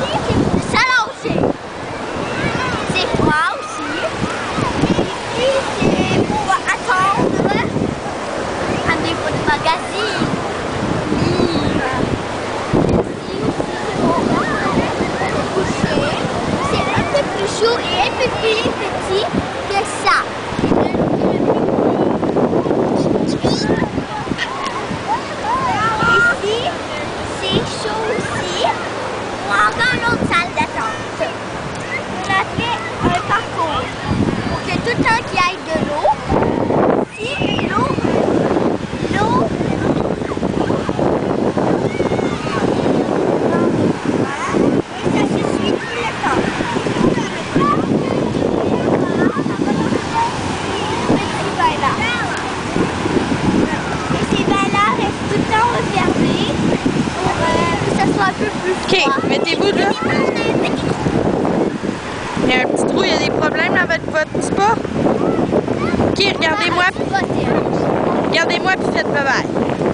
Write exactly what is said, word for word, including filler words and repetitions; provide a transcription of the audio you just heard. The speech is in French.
c'est pour s'allonger. C'est froid aussi. Ici, c'est pour attendre un dépôt de magazine. Livre. Ici aussi, c'est pour se coucher. C'est un peu plus chaud et un peu plus petit que ça. Ici, c'est chaud aussi. On a encore une autre salle d'attente. On a fait un parcours pour que tout le temps qu'il y ait de l'eau, si l'eau, l'eau, et ça se suit tout le temps. Petit bain là. Et ces bains-là restent tout le temps refermés pour euh, que ça soit un peu plus froid. OK, mettez-vous là. Il y a un petit trou, il y a des problèmes avec votre spa? OK, regardez-moi. Regardez-moi puis faites bye bye.